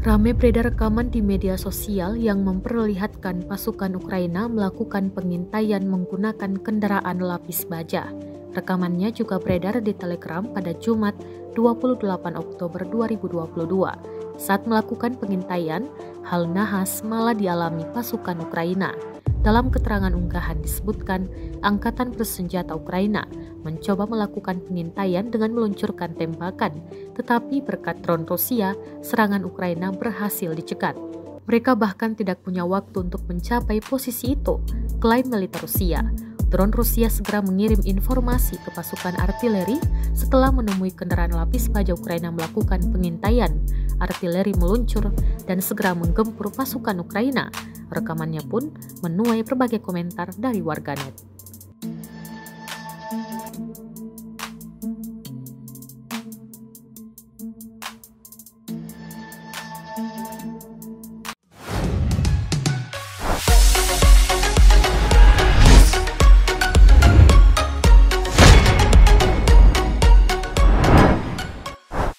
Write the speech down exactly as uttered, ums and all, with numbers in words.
Ramai beredar rekaman di media sosial yang memperlihatkan pasukan Ukraina melakukan pengintaian menggunakan kendaraan lapis baja. Rekamannya juga beredar di Telegram pada Jumat dua puluh delapan Oktober dua ribu dua puluh dua. Saat melakukan pengintaian, hal nahas malah dialami pasukan Ukraina. Dalam keterangan unggahan disebutkan, Angkatan Bersenjata Ukraina mencoba melakukan pengintaian dengan meluncurkan tembakan, tetapi berkat drone Rusia, serangan Ukraina berhasil dicegat. Mereka bahkan tidak punya waktu untuk mencapai posisi itu, klaim militer Rusia. Drone Rusia segera mengirim informasi ke pasukan artileri setelah menemui kendaraan lapis baja Ukraina melakukan pengintaian. Artileri meluncur dan segera menggempur pasukan Ukraina. Rekamannya pun menuai berbagai komentar dari warganet.